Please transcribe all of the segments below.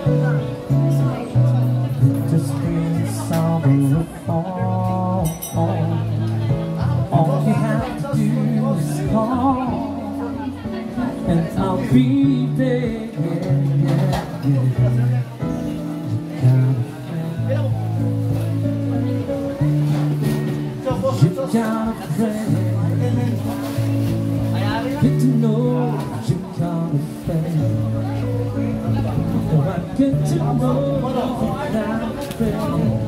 Just bring some of the fall. All you have to do is call, and I'll be there. You got a friend. Get to know you got a friend. Oh, I get to know you got a friend.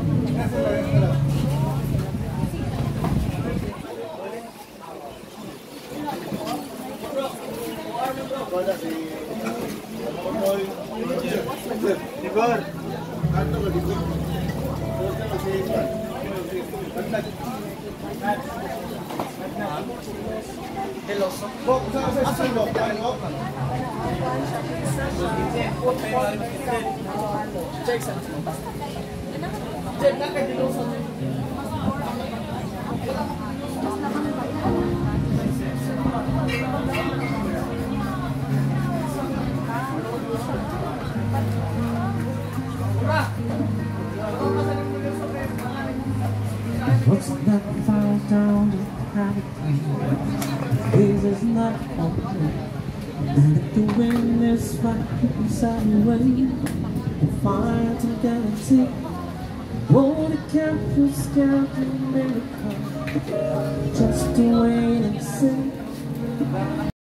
What's that far down the gravity? This is not home. And if the wind is right inside the rain, the fire together. Oh, the campus scout in America, just to wait and see.